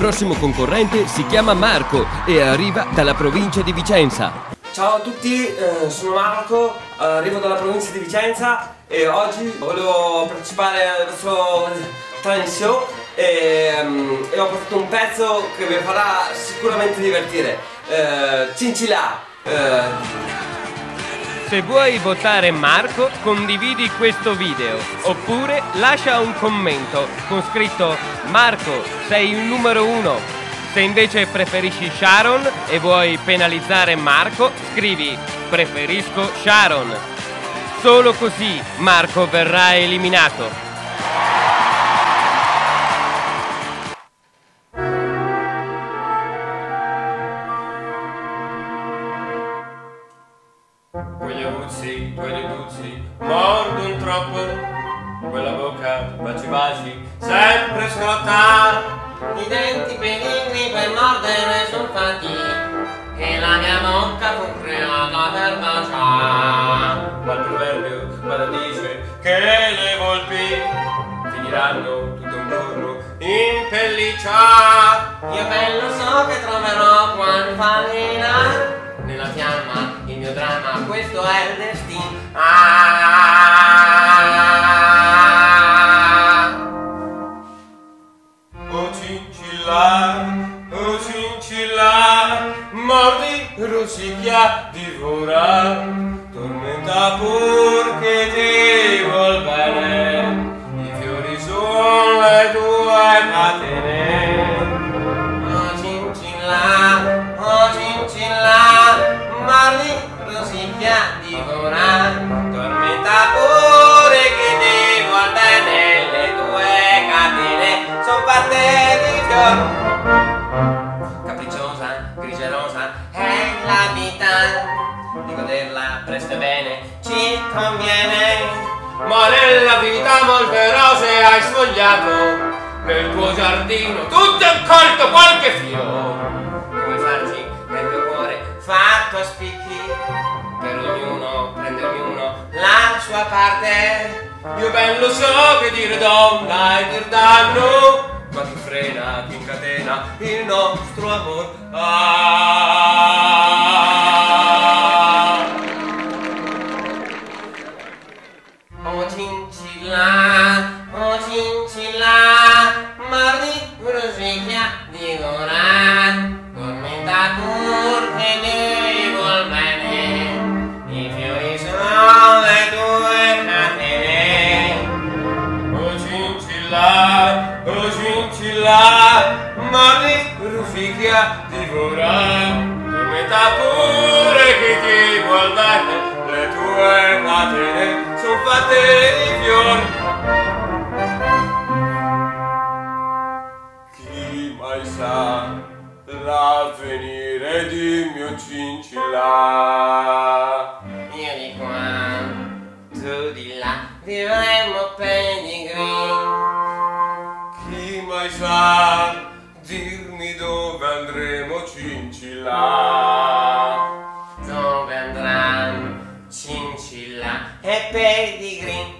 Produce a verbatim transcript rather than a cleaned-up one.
prossimo concorrente si chiama Marco e arriva dalla provincia di Vicenza. Ciao a tutti, eh, sono Marco, arrivo dalla provincia di Vicenza e oggi volevo partecipare al vostro talent show e, um, e ho portato un pezzo che vi farà sicuramente divertire. Eh, Cincilà. Eh. Se vuoi votare Marco, condividi questo video oppure lascia un commento con scritto Marco, sei il numero uno. Se invece preferisci Sharon e vuoi penalizzare Marco, scrivi preferisco Sharon. Solo così Marco verrà eliminato. Quegli aguzzi, quegli aguzzi, mordono troppo, quella bocca, baci baci, sempre scotta. I denti benigni per mordere son fatti e la mia bocca fu creata per baciare. Ma il proverbio vada dice che le volpi finiranno tutto un giorno in pelliccia. Io ben lo so che troverò quando fallirà nella fiamma il mio dramma, questo è il destino. Ah! Oh cincilla, oh cincilla, mordi, rosicchia, divora, tormenta pur che ti vuol bene, i fiori sono le tue catene. Oh cincilla, oh cincilla, mordi, rosicchia, divora, tormenta pure che ti vuol bene, le tue catene son fatte di fior. Capricciosa, grigia rosa, è la vita, di goderla presto e bene ci conviene. Ma nella vita molte rose hai sfogliato, nel tuo giardino tutto è colto qualche fiore. Come farci nel mio cuore fatto a spicchi, per ognuno prende ognuno la sua parte. Io ben lo so che dire donna è dir danno, ma chi frena, chi incatena il nostro amor. Ah. Oh cincilla, oh cincilla, mordi, rosicchia, divora, tormenta pur che ti vuol bene, i fiori sono le tue catene. Oh cincilla, oh cincilla, mordi, rosicchia, divora, tormenta pure chi ti vuol bene, le tue catene son fatte di fiori. Chi mai sa l'avvenire di mio cincilla? Io di qua, tu di là, vivremo pedigree. Chi mai sa dirmi dove andremo cincilla? Dove andranno cincilla e pedigree?